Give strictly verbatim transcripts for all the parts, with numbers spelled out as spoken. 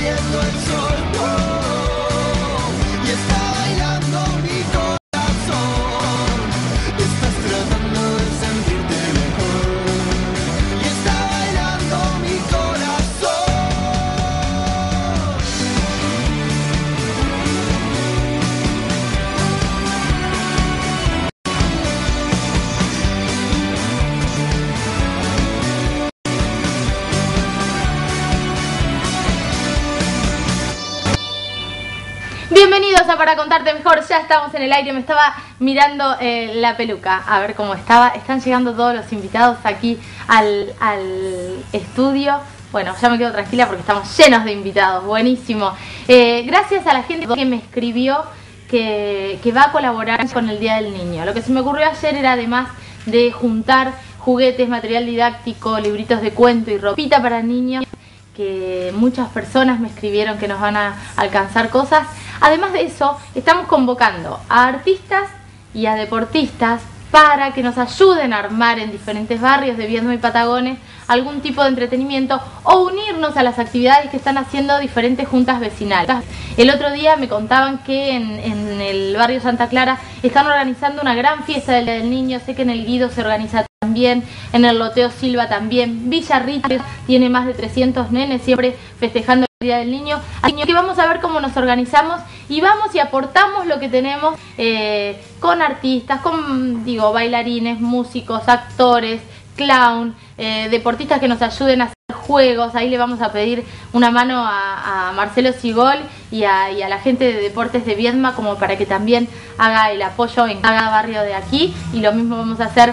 viendo el sol, oh, y está bailando mi corazón. Estás tratando de sentirte mejor y está bailando mi corazón. Bienvenidos a Para Contarte Mejor, ya estamos en el aire, me estaba mirando eh, la peluca, a ver cómo estaba. Están llegando todos los invitados aquí al, al estudio. Bueno, ya me quedo tranquila porque estamos llenos de invitados, buenísimo. Eh, gracias a la gente que me escribió que, que va a colaborar con el Día del Niño. Lo que se me ocurrió ayer era, además de juntar juguetes, material didáctico, libritos de cuento y ropita para niños, que muchas personas me escribieron que nos van a alcanzar cosas. Además de eso, estamos convocando a artistas y a deportistas para que nos ayuden a armar en diferentes barrios de Viedma y Patagones algún tipo de entretenimiento o unirnos a las actividades que están haciendo diferentes juntas vecinales. El otro día me contaban que en, en el barrio Santa Clara están organizando una gran fiesta del Día del Niño. Sé que en el Guido se organiza también, en el Loteo Silva también. Villa Rita tiene más de trescientos nenes siempre festejando el Día del Niño. Así que vamos a ver cómo nos organizamos y vamos y aportamos lo que tenemos eh, con artistas, con digo bailarines, músicos, actores, clown, eh, deportistas que nos ayuden a hacer juegos. Ahí le vamos a pedir una mano a, a Marcelo Sigol y a, y a la gente de Deportes de Viedma como para que también haga el apoyo en cada barrio de aquí, y lo mismo vamos a hacer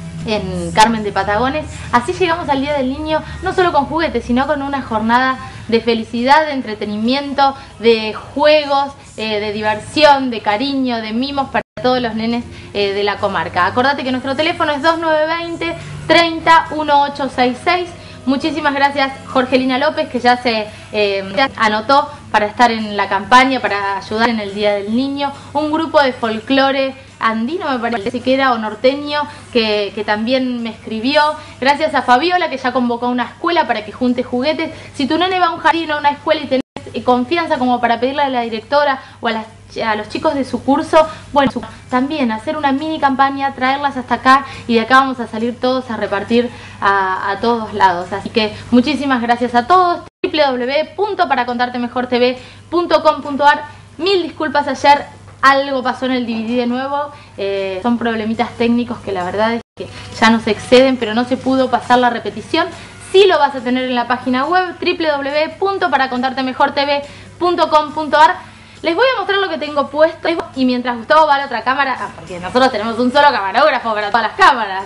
en Carmen de Patagones. Así llegamos al Día del Niño, no solo con juguetes, sino con una jornada de felicidad, de entretenimiento, de juegos, eh, de diversión, de cariño, de mimos para todos los nenes eh, de la comarca. Acordate que nuestro teléfono es dos nueve dos cero, treinta, dieciocho sesenta y seis. Muchísimas gracias Jorgelina López, que ya se eh, anotó para estar en la campaña, para ayudar en el Día del Niño. Un grupo de folclore andino, me parece que era, o norteño, que, que también me escribió. Gracias a Fabiola, que ya convocó a una escuela para que junte juguetes. Si tu nene va a un jardín o a una escuela y tenés confianza como para pedirle a la directora o a, las, a los chicos de su curso, bueno, también hacer una mini campaña, traerlas hasta acá, y de acá vamos a salir todos a repartir a, a todos lados. Así que muchísimas gracias a todos. doble u doble u doble u punto para contarte mejor t v punto com punto a r. Mil disculpas, ayer algo pasó en el D V D de nuevo, eh, son problemitas técnicos que la verdad es que ya nos exceden, pero no se pudo pasar la repetición. Sí lo vas a tener en la página web doble u doble u doble u punto para contarte mejor t v punto com punto a r. Les voy a mostrar lo que tengo puesto, y mientras Gustavo va a la otra cámara, ah, porque nosotros tenemos un solo camarógrafo para todas las cámaras.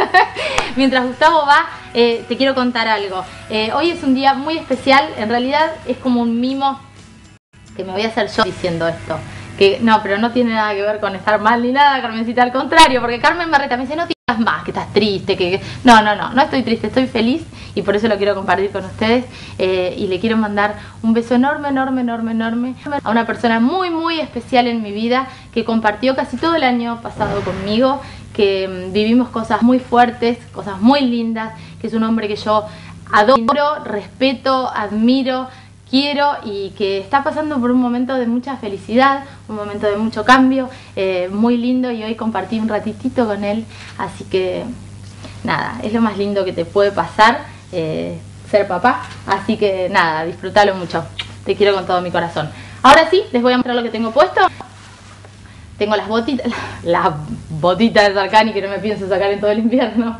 Mientras Gustavo va, eh, te quiero contar algo. Eh, hoy es un día muy especial, en realidad es como un mimo que me voy a hacer yo diciendo esto. Que no, pero no tiene nada que ver con estar mal ni nada, Carmencita, al contrario, porque Carmen Barreta me dice, no digas más, que estás triste, que... No, no, no, no estoy triste, estoy feliz, y por eso lo quiero compartir con ustedes, eh, y le quiero mandar un beso enorme, enorme, enorme, enorme a una persona muy, muy especial en mi vida, que compartió casi todo el año pasado conmigo, que mmm, vivimos cosas muy fuertes, cosas muy lindas, que es un hombre que yo adoro, respeto, admiro, quiero, y que está pasando por un momento de mucha felicidad, un momento de mucho cambio, eh, muy lindo, y hoy compartí un ratitito con él. Así que nada, es lo más lindo que te puede pasar, eh, ser papá. Así que nada, disfrútalo mucho, te quiero con todo mi corazón. Ahora sí, les voy a mostrar lo que tengo puesto. Tengo las botitas, las botitas de Sarkany que no me pienso sacar en todo el invierno.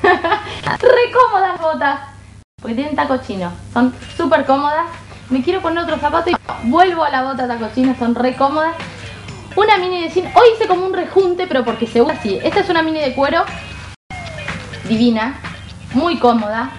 Re cómodas botas, porque tienen taco chino, son súper cómodas. Me quiero poner otro zapato y vuelvo a la bota taco chino, son re cómodas. Una mini de jean, hoy hice como un rejunte, pero porque se usa así. Esta es una mini de cuero, divina, muy cómoda.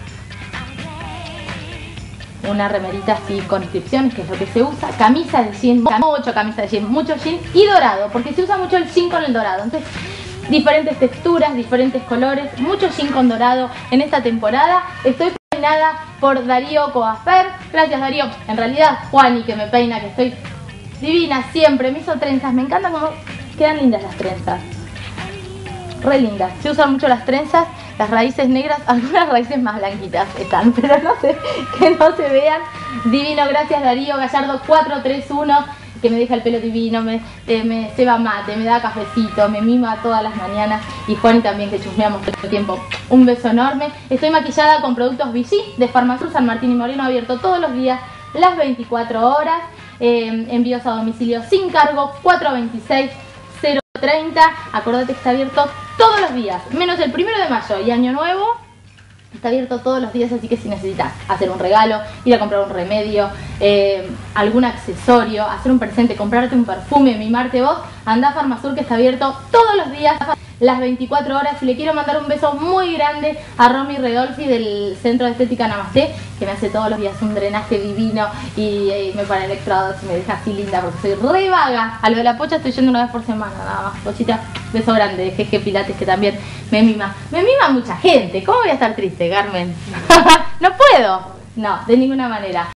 Una remerita así con inscripciones, que es lo que se usa. Camisa de jean, mucho camisa de jean, mucho jean y dorado, porque se usa mucho el jean con el dorado. Entonces, diferentes texturas, diferentes colores, mucho jean con dorado en esta temporada. Estoy peinada por Darío Coafer. Gracias, Darío. En realidad, Juani, que me peina, que estoy divina siempre. Me hizo trenzas. Me encanta cómo quedan lindas las trenzas. Re lindas. Se usan mucho las trenzas. las raíces negras, algunas raíces más blanquitas están, pero no sé, que no se vean. Divino, gracias Darío Gallardo cuatro tres uno, que me deja el pelo divino, me, eh, me ceba mate, me da cafecito, me mima todas las mañanas. Y Juani también, que chusmeamos todo el tiempo. Un beso enorme. Estoy maquillada con productos Vichy de Farmasur San Martín y Moreno, abierto todos los días, las veinticuatro horas. Eh, envíos a domicilio sin cargo, cuatro dos seis cero treinta. Acordate que está abierto todos los días, menos el primero de mayo y Año Nuevo. Está abierto todos los días, así que si necesitas hacer un regalo, ir a comprar un remedio, eh, algún accesorio, hacer un presente, comprarte un perfume, mimarte vos, anda a Farmasur, que está abierto todos los días, las veinticuatro horas. Y le quiero mandar un beso muy grande a Romy Redolfi del Centro de Estética Namaste, que me hace todos los días un drenaje divino y, y me pone electrodos y me deja así linda, porque soy re vaga. A lo de la pocha estoy yendo una vez por semana, nada más. Pochita, beso grande de G G Pilates, que también me mima. Me mima mucha gente. ¿Cómo voy a estar triste, Carmen? No puedo. No, de ninguna manera.